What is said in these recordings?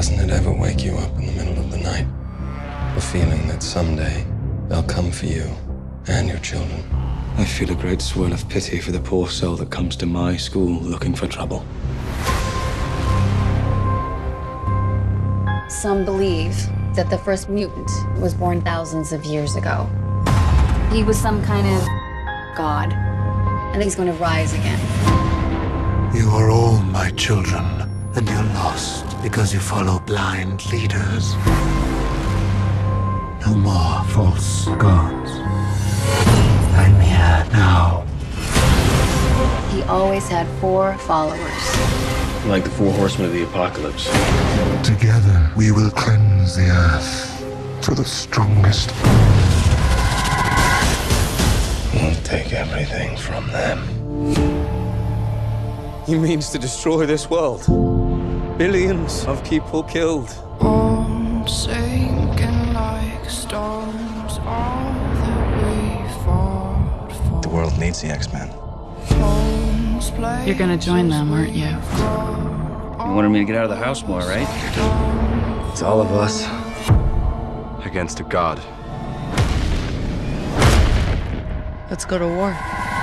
Doesn't it ever wake you up in the middle of the night? The feeling that someday they'll come for you and your children. I feel a great swirl of pity for the poor soul that comes to my school looking for trouble. Some believe that the first mutant was born thousands of years ago. He was some kind of god, and he's going to rise again. You are all my children, and you're lost because you follow blind leaders. No more false gods. I'm here now. He always had 4 followers. Like the 4 horsemen of the apocalypse. Together, we will cleanse the earth to the strongest. We'll take everything from them. He means to destroy this world. Billions of people killed. Sinking like stones, all that we fought for. The world needs the X-Men. You're gonna join them, aren't you? You wanted me to get out of the house more, right? It's all of us Against a god. Let's go to war.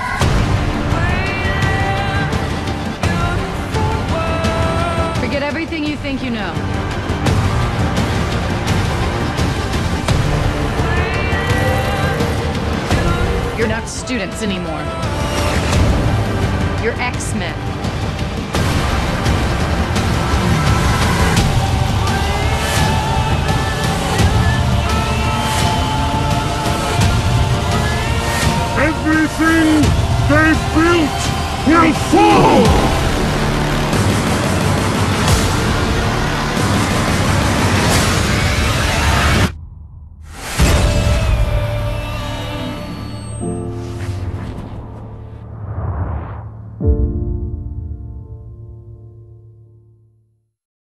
Forget everything you think you know. You're not students anymore. You're X-Men. Everything they've built will fall!